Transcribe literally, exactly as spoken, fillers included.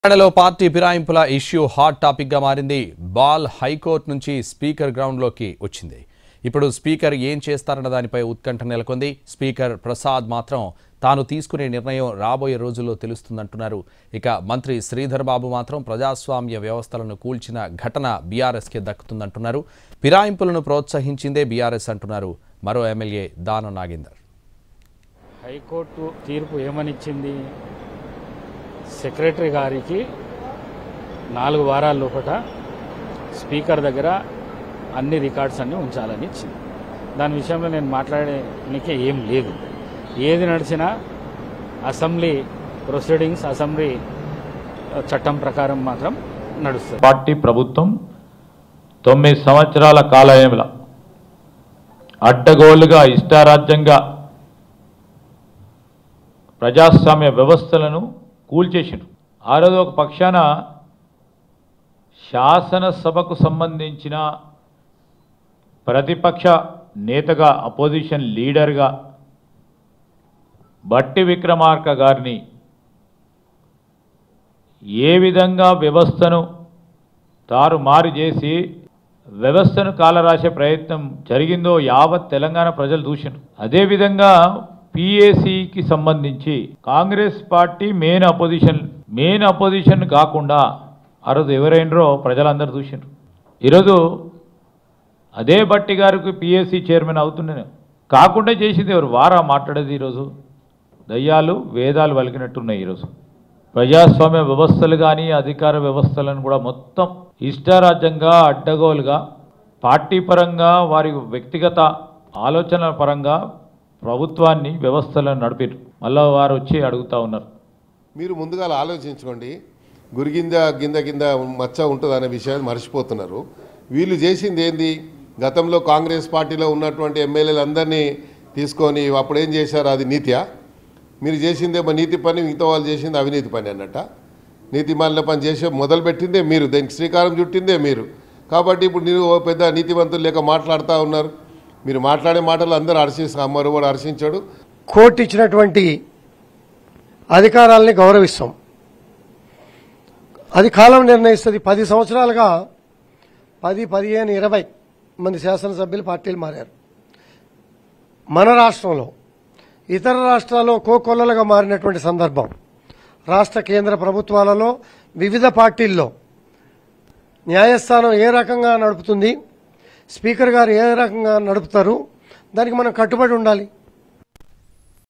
తెలంగాణలో పార్టీ ఫిరాయింపుల issue hot topic గా మారింది. బాల్ హైకోర్టు నుంచి స్పీకర్ గ్రౌండ్ లోకి వచ్చింది. ఇప్పుడు స్పీకర్ ఏం చేస్తారన్న దానిపై ఉత్కంఠ నెలకొంది. స్పీకర్ ప్రసాద్ మాత్రం తాను తీసుకునే నిర్ణయం రాబోయే రోజుల్లో తెలుస్తుందంటున్నారు. ఇక మంత్రి శ్రీధర్ బాబు మాత్రం ప్రజాస్వామ్య వ్యవస్థలను కూల్చిన ఘటన బీఆర్ఎస్ కి దక్కుతుందంటున్నారు. ఫిరాయింపులను ప్రోత్సహించిందే బీఆర్ఎస్ అంటున్నారు మరో ఎమ్మెల్యే దానం నాగేందర్. హైకోర్టు తీర్పు ఏమనిచ్చింది? సెక్రటరీ గారికి నాలుగు వారాల లోపల స్పీకర్ దగ్గర అన్ని రికార్డ్స్ అన్నీ ఉంచాలని ఇచ్చింది. దాని విషయంలో నేను మాట్లాడడానికి ఏం లేదు. ఏది నడిచినా అసెంబ్లీ ప్రొసీడింగ్స్, అసెంబ్లీ చట్టం ప్రకారం మాత్రం నడుస్తుంది. పార్టీ ప్రభుత్వం తొమ్మిది సంవత్సరాల కాలయంలో అడ్డగోలుగా ఇష్టారాజ్యంగా ప్రజాస్వామ్య వ్యవస్థలను కూల్చేసిండ్రు. ఆ రోజు ఒక పక్షాన శాసనసభకు సంబంధించిన ప్రతిపక్ష నేతగా, అపోజిషన్ లీడర్గా బట్టి విక్రమార్క గారిని ఏ విధంగా వ్యవస్థను తారుమారు చేసి వ్యవస్థను కాలరాసే ప్రయత్నం జరిగిందో యావత్ తెలంగాణ ప్రజలు చూసిండ్రు. అదేవిధంగా పిఏసీకి సంబంధించి Congress party main opposition main opposition కాకుండా ఆ రోజు ఎవరైనరో ప్రజలందరూ చూసిండ్రు. ఈరోజు అదే బట్టి గారికి పిఏసీ చైర్మన్ అవుతున్నాను కాకుండా చేసింది ఎవరు? వారా మాట్లాడేది? ఈరోజు దయ్యాలు వేదాలు వలికినట్టున్నాయి. ఈరోజు ప్రజాస్వామ్య వ్యవస్థలు కానీ అధికార వ్యవస్థలను కూడా మొత్తం ఇష్టారాజ్యంగా, అడ్డగోలుగా, పార్టీ పరంగా, వారి వ్యక్తిగత ఆలోచనల పరంగా ప్రభుత్వాన్ని, వ్యవస్థలను నడిపారు. మళ్ళా వారు వచ్చి అడుగుతూ ఉన్నారు. మీరు ముందుగా ఆలోచించుకోండి. గురిగింద గింద కింద మచ్చ ఉంటుంది అనే విషయాన్ని మర్చిపోతున్నారు. వీళ్ళు చేసింది ఏంది? గతంలో కాంగ్రెస్ పార్టీలో ఉన్నటువంటి ఎమ్మెల్యేలు అందరినీ తీసుకొని అప్పుడు ఏం చేశారు? అది నీతియా? మీరు చేసిందేమో నీతి పని, మిగతా వాళ్ళు చేసింది అవినీతి పని అన్నట్ట. నీతి మాలిన పని చేసే మొదలుపెట్టిందే మీరు, దానికి శ్రీకారం చుట్టిందే మీరు. కాబట్టి ఇప్పుడు మీరు పెద్ద నీతివంతులు లేక మాట్లాడుతూ ఉన్నారు. మీరు మాట్లాడే మాటలు అందరూ హర్షిస్తారు, అమ్మరు కూడా హర్షించాడు. కోర్టు ఇచ్చినటువంటి అధికారాలని గౌరవిస్తాం. అది కాలం నిర్ణయిస్తుంది. పది సంవత్సరాలుగా పది పదిహేను ఇరవై మంది శాసనసభ్యులు పార్టీలు మారారు. మన రాష్ట్రంలో ఇతర రాష్ట్రాల్లో కోకొల్లలుగా మారినటువంటి సందర్భం. రాష్ట్ర కేంద్ర ప్రభుత్వాలలో వివిధ పార్టీల్లో న్యాయస్థానం ఏ రకంగా నడుపుతుంది, స్పీకర్ గారు ఏ రకంగా నడుపుతారు, దానికి మనం కట్టుబడి ఉండాలి.